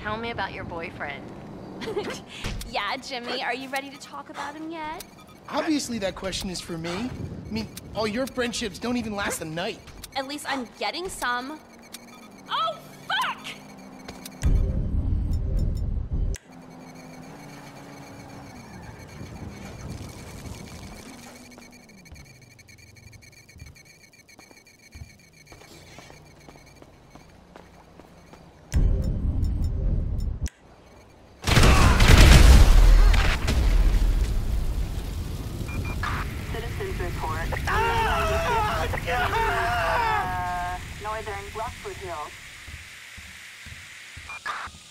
Tell me about your boyfriend. Yeah, Jimmy, are you ready to talk about him yet? Obviously that question is for me. I mean, all your friendships don't even last a night. At least I'm getting some. Oh, fuck! Citizens report. Northern Rockford Hills.